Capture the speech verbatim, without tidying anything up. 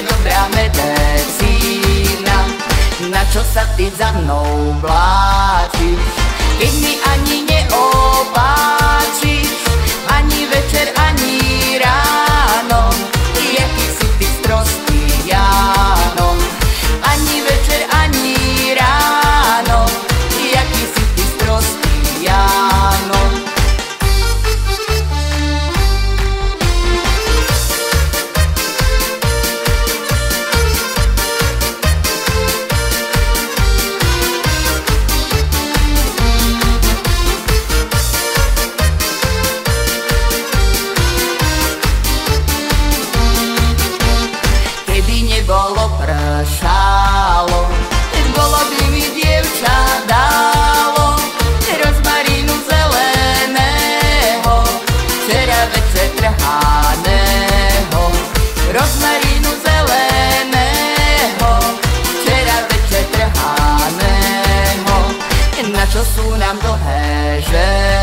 dobrá medicína. Na čo sa ty za mnou vláčiš, keď mi ani neopáčiš, ani večer, ani ráno, jaký si ty sprostý Jáno. Ani večer, ani ráno, jaký si ty sprostý Jáno. Bolo pršalo, bolo by mi dievča dalo rozmarínu zeleného, včera večer trhaného. Rozmarínu zeleného, včera večer trhaného. Na čo sú nám dlhé ženy?